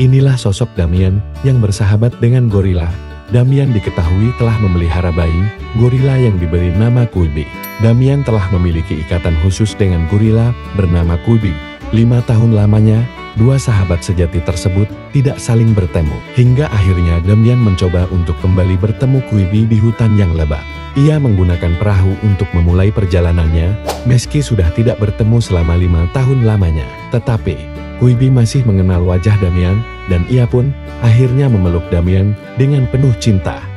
Inilah sosok Damian yang bersahabat dengan gorila. Damian diketahui telah memelihara bayi gorila yang diberi nama Quibi. Damian telah memiliki ikatan khusus dengan gorila bernama Quibi. 5 tahun lamanya, dua sahabat sejati tersebut tidak saling bertemu. Hingga akhirnya Damian mencoba untuk kembali bertemu Quibi di hutan yang lebat. Ia menggunakan perahu untuk memulai perjalanannya, meski sudah tidak bertemu selama 5 tahun lamanya. Tetapi Quibi masih mengenal wajah Damian, dan ia pun akhirnya memeluk Damian dengan penuh cinta.